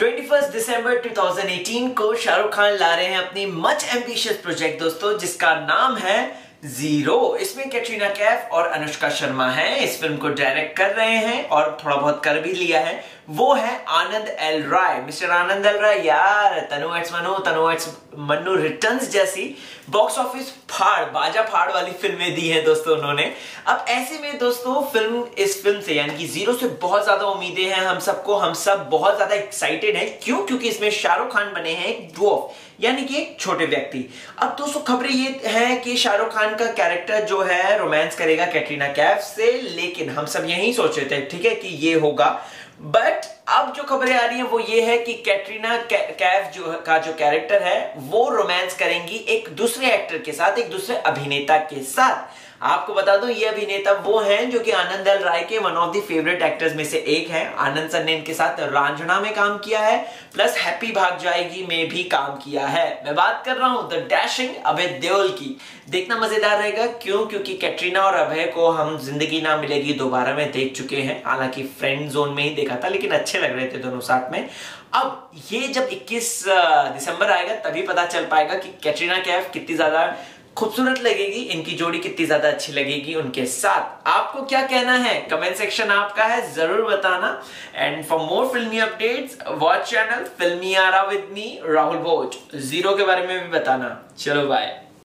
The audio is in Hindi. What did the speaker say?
21 दिसंबर 2018 को शाहरुख खान ला रहे हैं अपनी मच एम्बिशियस प्रोजेक्ट दोस्तों, जिसका नाम है जीरो। इसमें कैटरीना कैफ और अनुष्का शर्मा हैं। इस फिल्म को डायरेक्ट कर रहे हैं और थोड़ा बहुत कर भी लिया है। वो है Anand L Rai. Mister Anand L Rai यार, तनु एट्स मन्नू रिटर्न्स जैसी बॉक्स ऑफिस बाजा फाड़ वाली फिल्में दी हैं दोस्तों उन्होंने। अब ऐसे में दोस्तों इस फिल्म से यानी कि जीरो से बहुत ज्यादा उम्मीदें हैं हम सब बहुत ज्यादा एक्साइटेड हैं। क्यों? क्योंकि इसमें शाहरुख खान बने हैं एक ड्वार्फ यानी कि एक छोटे व्यक्ति। अब दोस्तों खबरें ये है कि शाहरुख खान का कैरेक्टर जो है रोमांस करेगा कैटरीना कैफ से, लेकिन हम सब यही सोच रहे थे ठीक है कि ये होगा। बट अब जो खबरें आ रही हैं वो ये है कि कैटरीना कैफ जो कैरेक्टर है वो रोमांस करेंगी एक दूसरे एक्टर के साथ, एक दूसरे अभिनेता के साथ। आपको बता दूं ये अभिनेता वो हैं जो कि आनंद एल राय के one of the favourite actors में से एक हैं। आनंद सर ने इनके साथ रांझना में काम किया है, प्लस हैप्पी भाग जाएगी में भी काम किया है। मैं बात कर रहा हूं द डैशिंग अभय देओल की। देखना मजेदार रहेगा। क्यों? क्योंकि कैटरीना और अभय को हम जिंदगी ना मिलेगी दोबारा में देख चुके हैं, हालांकि फ्रेंड जोन में ही देखा था, लेकिन अच्छे लग रहे थे दोनों साथ में। अब ये जब 21 दिसंबर आएगा तभी पता चल पाएगा कि कैटरीना कैफ कितनी ज्यादा खूबसूरत लगेगी, इनकी जोड़ी कितनी ज्यादा अच्छी लगेगी उनके साथ। आपको क्या कहना है? कमेंट सेक्शन आपका है, जरूर बताना। एंड फॉर मोर फिल्मी updates watch channel Filmy Aara with me Rahul Bhoj. Zero के बारे में भी बताना। चलो बाय।